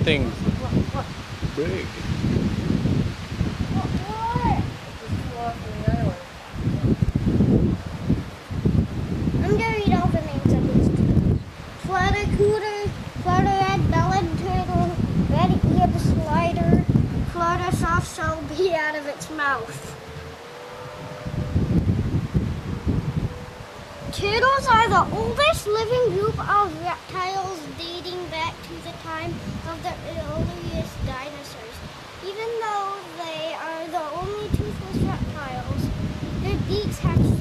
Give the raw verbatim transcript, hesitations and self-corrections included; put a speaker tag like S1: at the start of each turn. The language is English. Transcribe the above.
S1: thing's big.
S2: I'm gonna read all the names of these turtles. Florida cooter, Florida red-bellied turtle, red-eared slider, Florida soft-shell bee out of its mouth. Turtles are the oldest living group of reptiles dating back to the time of the earliest dinosaurs. Even though they are the only toothless reptiles, their beaks have